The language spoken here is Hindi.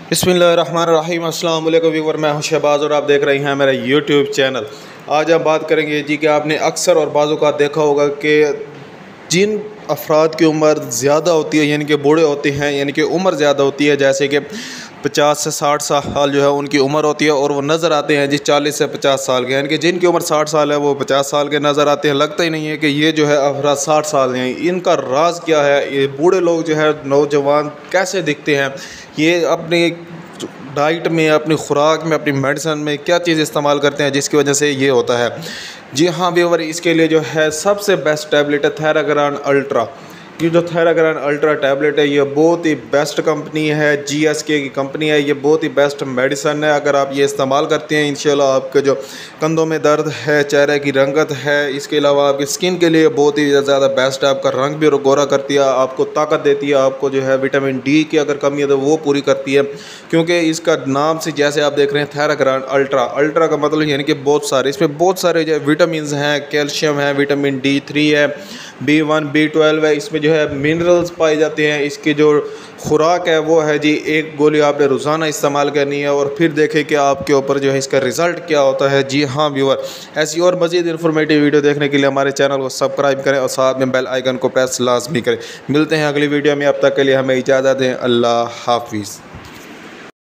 बिस्मिल्लाहिर्रहमानिर्रहीम। अस्सलाम वालेकुम व्यूअर, मैं हूं शहबाज और आप देख रहे हैं मेरा यूट्यूब चैनल। आज हम बात करेंगे जी कि आपने अक्सर और बाज़ औक़ात देखा होगा कि जिन अफराद की उम्र ज़्यादा होती है यानी कि बूढ़े होते हैं, यानी कि उम्र ज़्यादा होती है, जैसे कि 50 से 60 साल जो है उनकी उम्र होती है और वो नज़र आते हैं जी 40 से 50 साल के, यानी कि जिनकी उम्र 60 साल है वो 50 साल के नज़र आते हैं। लगता ही नहीं है कि ये जो है अफराद 60 साल हैं। इनका राज क्या है? ये बूढ़े लोग जो है, नौजवान कैसे दिखते हैं? ये अपनी डाइट में, अपनी खुराक में, अपनी मेडिसिन में क्या चीज़ इस्तेमाल करते हैं जिसकी वजह से ये होता है? जी हाँ व्यूअर, इसके लिए जो है सबसे बेस्ट टैबलेट है थेराग्रान अल्ट्रा। ये जो थेराग्रान अल्ट्रा टैबलेट है ये बहुत ही बेस्ट कंपनी है, GSK की कंपनी है। ये बहुत ही बेस्ट मेडिसन है। अगर आप ये इस्तेमाल करते हैं इंशाल्लाह आपके जो कंधों में दर्द है, चेहरे की रंगत है, इसके अलावा आपकी स्किन के लिए बहुत ही ज़्यादा बेस्ट है। आपका रंग भी गोरा करती है, आपको ताकत देती है, आपको जो है विटामिन D की अगर कमी है तो वो पूरी करती है। क्योंकि इसका नाम से जैसे आप देख रहे हैं थेराग्रान अल्ट्रा, अल्ट्रा का मतलब यानी कि बहुत सारे, इसमें बहुत सारे जो विटामिन हैं, कैल्शियम है, विटामिन D3 है, B1 B12 है, इसमें जो है मिनरल्स पाए जाते हैं। इसकी जो खुराक है वो है जी, एक गोली आपने रोज़ाना इस्तेमाल करनी है और फिर देखें कि आपके ऊपर जो है इसका रिज़ल्ट क्या होता है। जी हाँ व्यूअर, ऐसी और मज़ीद इन्फॉर्मेटिव वीडियो देखने के लिए हमारे चैनल को सब्सक्राइब करें और साथ में बेल आइकन को प्रेस लाजमी करें। मिलते हैं अगली वीडियो में, अब तक के लिए हमें इजाज़त दें। अल्लाह हाफिज़।